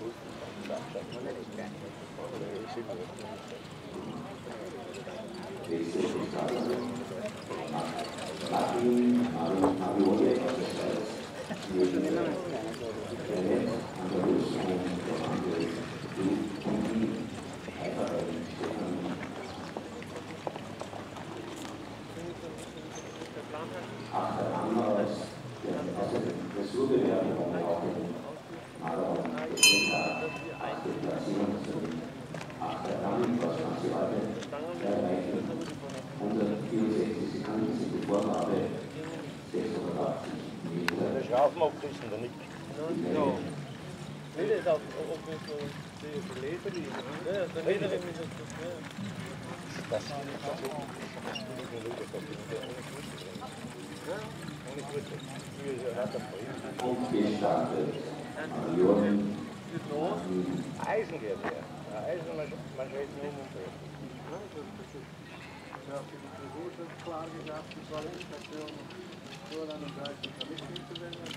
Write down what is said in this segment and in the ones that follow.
Schrauben abgerissen, oder nicht? Ja. Nee, das ist auch so die Leber, die. Ja, dann nicht mit das. Das Eisen geht her. Eisen, man schreibt nur um und Ja, für die Frisur ist klar gesagt, die Qualifikation nur an der Seite der Mitglieder werden.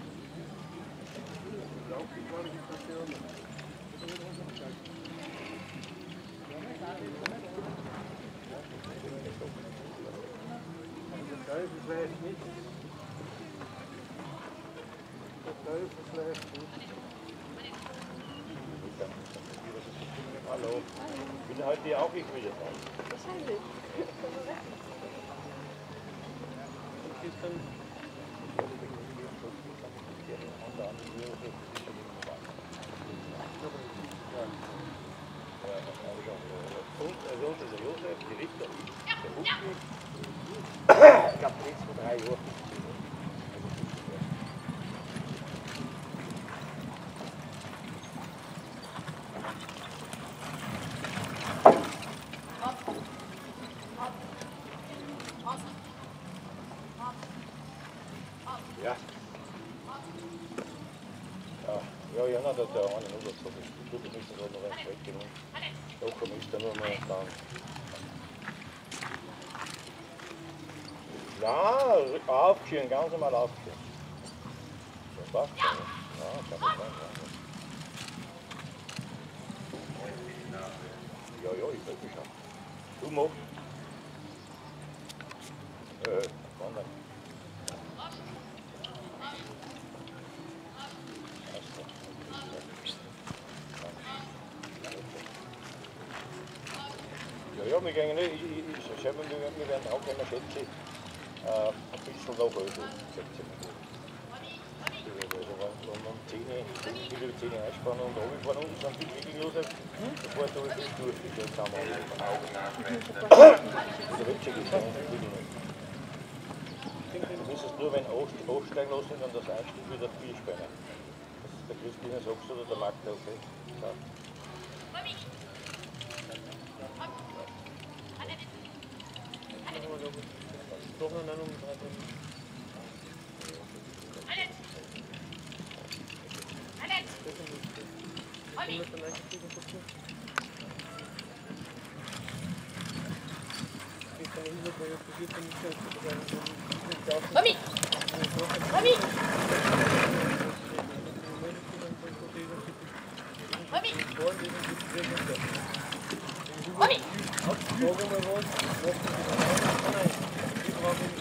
Auch die Qualifikation. Der Teufel schläft nicht. Der Teufel schläft nicht. Hallo. Ich bin heute auch nicht wieder dran. Wahrscheinlich. Also der Josef, die Richter, der Buchli. Ich glaube, die letzten 3 Jahre. Ja. Ja, dat is aan en over. Ik doe het niet zo nog eens weggenommen. Ook om iets te doen, maar dan. Ja, aufstehen, ganz normal aufstehen. Das passt schon. Ja, kann man sagen. Ja, ich will mich schon. Du machst. Wandern. Ja, wir gehen nicht, wir werden auch immer schätzen, ein bisschen da hoch, schätzen wir. Also wenn man 10 einspannen und runterfahren und dann viel wirklich los, das war so viel durchgestellt, haben wir alle von Augen. Der Wetsche geht dann wirklich nicht. Du müsstest nur, wenn aussteigen lassen und dann das Einstieg wieder viel spannen. Das der Christina sagst oder der Magda, okay? Ja. Doch noch dann Mami! Mami! Mami! Mami!